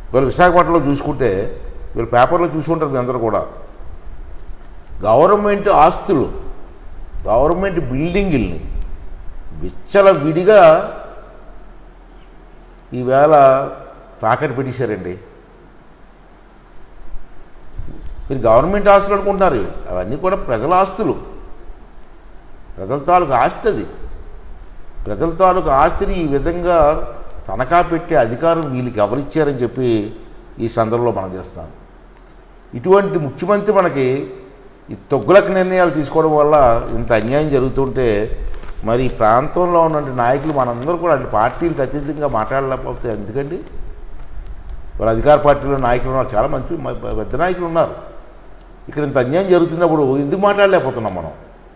వీళ్ళు విశాఖపట్నంలో చూసుకుంటే వీళ్ళు పేపర్లో చూసుకుంటారు మీ అందరూ కూడా, గవర్నమెంట్ ఆస్తులు, గవర్నమెంట్ బిల్డింగుల్ని విచ్చలవిడిగా ఈవేళ తాకట్టు పెట్టేశారండి. మీరు గవర్నమెంట్ ఆస్తులు అనుకుంటున్నారు, అవన్నీ కూడా ప్రజల ఆస్తులు, ప్రజల తాలూకు ఆస్తి. అది ప్రజల తాలూకు ఆస్తిని ఈ విధంగా తనఖా పెట్టే అధికారం వీళ్ళకి ఎవరిచ్చారని చెప్పి ఈ సందర్భంలో మనం చేస్తాం. ఇటువంటి ముఖ్యమంత్రి మనకి ఈ తొగ్గులక నిర్ణయాలు తీసుకోవడం వల్ల ఇంత అన్యాయం జరుగుతుంటే మరి ఈ ప్రాంతంలో ఉన్న నాయకులు మనందరూ కూడా అటు పార్టీలకు అతీతంగా మాట్లాడలేకపోతే ఎందుకండి? వాళ్ళ అధికార పార్టీలో నాయకులు ఉన్నారు, చాలా మంచి పెద్ద నాయకులు ఉన్నారు. ఇక్కడ ఇంత అన్యాయం జరుగుతున్నప్పుడు ఎందుకు మాట్లాడలేకపోతున్నాం మనం?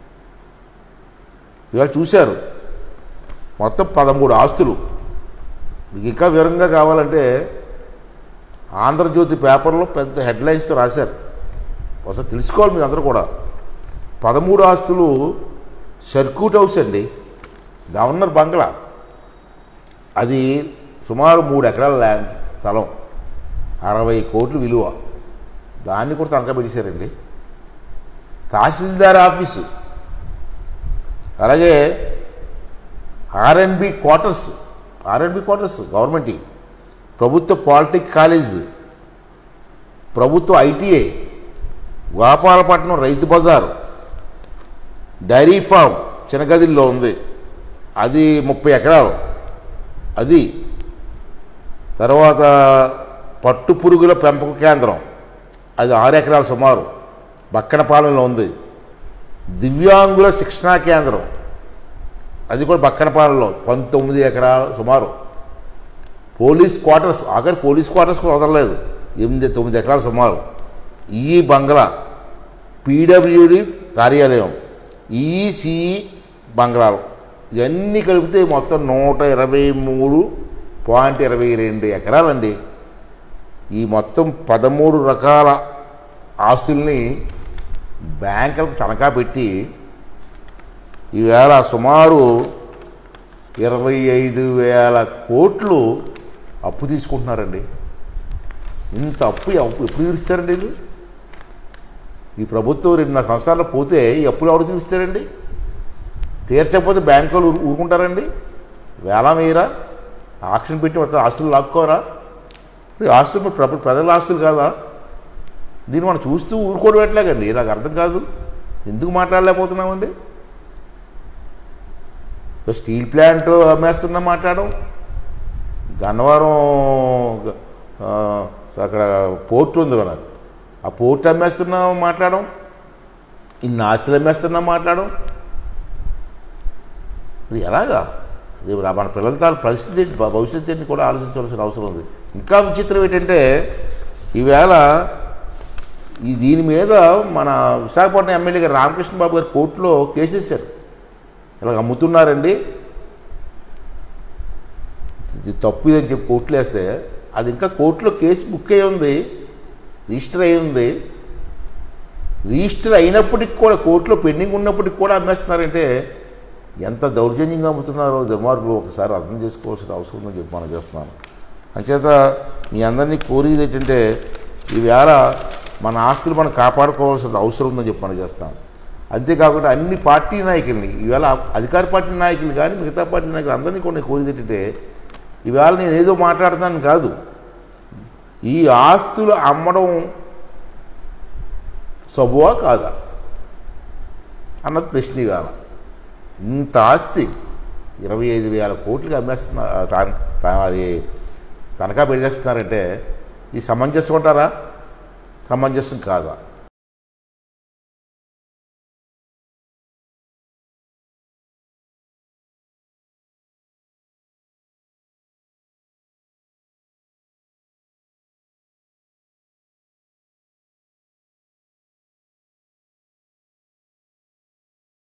ఇవాళ చూశారు మొత్తం 13 ఆస్తులు. మీకు ఇంకా వివరంగా కావాలంటే ఆంధ్రజ్యోతి పేపర్లో పెద్ద హెడ్లైన్స్తో రాశారు, ఒకసారి తెలుసుకోవాలి మీరు అందరూ కూడా. 13 ఆస్తులు సర్క్యూట్ హౌస్ అండి, గవర్నర్ బంగ్లా, అది సుమారు 3 ఎకరాల ల్యాండ్ స్థలం, 60 కోట్లు విలువ, దాన్ని కూడా తనఖా పెట్టేశారండి. తహసీల్దార్ ఆఫీసు, అలాగే ఆర్ఎన్బి క్వార్టర్స్ గవర్నమెంట్, ప్రభుత్వ పాలిటెక్ కాలేజ్, ప్రభుత్వ ఐటీఐ, గోపాలపట్నం రైతు బజారు, డైరీ ఫామ్ చిన్నగదిలో ఉంది, అది 30 ఎకరాలు. అది తర్వాత పట్టు పురుగుల పెంపక కేంద్రం, అది 6 ఎకరాలు సుమారు బక్కనపాలెంలో ఉంది. దివ్యాంగుల శిక్షణా కేంద్రం, అది కూడా బక్కనపాలెంలో 19 ఎకరాలు సుమారు. పోలీస్ క్వార్టర్స్, ఆఖరి పోలీస్ క్వార్టర్స్ కూడా వదలలేదు, 8-9 ఎకరాలు సుమారు. ఈ బంగ్లా, పీడబ్ల్యూడి కార్యాలయం, ఈసీఈ బంగ్లాలు, ఇవన్నీ కలిపితే మొత్తం 123.22 ఎకరాలండి. ఈ మొత్తం 13 రకాల ఆస్తుల్ని బ్యాంకులకు తనఖా పెట్టి ఈవేళ సుమారు 25,000 కోట్లు అప్పు తీసుకుంటున్నారండి. ఇంత అప్పు ఎప్పుడు తీరుస్తారండి వీళ్ళు? ఈ ప్రభుత్వం 2.5 సంవత్సరాలు పోతే ఈ అప్పులు ఎవరు తీరుస్తారండి? తీర్చకపోతే బ్యాంకులు ఊరుకుంటారండి? వేల మీరా ఆక్షన్ పెట్టి మొత్తం ఆస్తులు లాక్కోరా? ఆస్తులు ప్రజల ఆస్తులు కాదా? దీన్ని మనం చూస్తూ ఊరుకోవడం ఎట్లాగండి? నాకు అర్థం కాదు, ఎందుకు మాట్లాడలేకపోతున్నామండి? స్టీల్ ప్లాంట్ అమ్మేస్తున్నా మాట్లాడడం, గన్నవరం అక్కడ పోర్ట్ ఉంది కదా, ఆ పోర్ట్ అమ్మేస్తున్నా మాట్లాడడం, ఇన్ని ఆస్తులు అమ్మేస్తున్నా మాట్లాడడం, ఎలాగా? రేపు మన పిల్లల తాల పరిస్థితి భవిష్యత్తుని కూడా ఆలోచించవలసిన అవసరం ఉంది. ఇంకా విచిత్రం ఏంటంటే ఈవేళ దీని మీద మన విశాఖపట్నం ఎమ్మెల్యే గారు రామకృష్ణ బాబు గారు కోర్టులో కేసు వేశారు. ఇలా అమ్ముతున్నారండి, ఇది తప్పు ఇదని చెప్పి కోర్టులో వేస్తే అది ఇంకా కోర్టులో కేసు బుక్ అయి ఉంది, రిజిస్టర్ అయి ఉంది. రిజిస్టర్ అయినప్పటికి కూడా కోర్టులో పెండింగ్ ఉన్నప్పటికి కూడా అమ్మేస్తున్నారంటే ఎంత దౌర్జన్యంగా అమ్ముతున్నారో దుర్మార్గులు ఒకసారి అర్థం చేసుకోవాల్సిన అవసరం ఉందని చెప్పి మనం చేస్తున్నాను. అంచేత మీ అందరినీ కోరేది ఏంటంటే ఈవేళ మన ఆస్తులు మనం కాపాడుకోవాల్సిన అవసరం ఉందని చెప్పి మనం చేస్తాం. అంతేకాకుండా అన్ని పార్టీ నాయకుల్ని, ఈవేళ అధికార పార్టీ నాయకులు కానీ మిగతా పార్టీ నాయకులు అందరినీ కూడా కోరేది ఏంటంటే ఈవేళ నేను ఏదో మాట్లాడుతాను కాదు, ఈ ఆస్తులు అమ్మడం సబువా కాదా అన్నది ప్రశ్న. ఇవాళ ఇంత ఆస్తి 25,000 కోట్లకి అది తనఖా పెట్టేస్తున్నారంటే ఇది సమంజసం అంటారా? సమంజసం కాదా?